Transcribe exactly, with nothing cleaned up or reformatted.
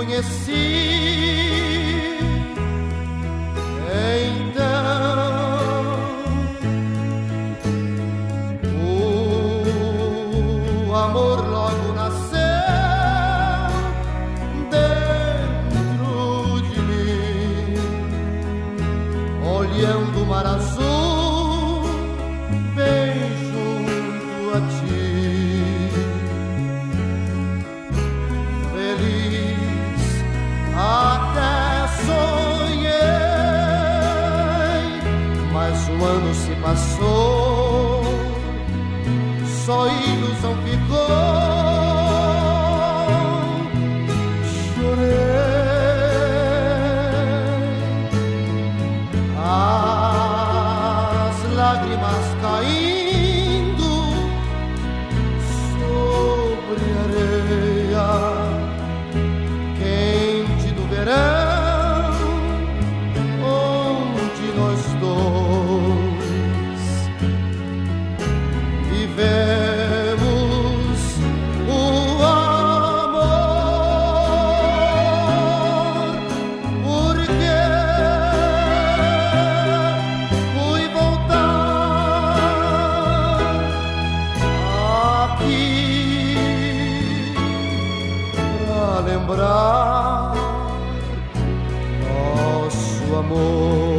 conheci, então o amor logo nasceu dentro de mim, olhando o mar azul bem junto a ti. Até sonhei, mas um ano se passou, só ilusão ficou. Chorei, as lágrimas caindo sobre a areia verão, onde nós dois vivemos o amor, porque fui voltar aqui pra lembrar amor.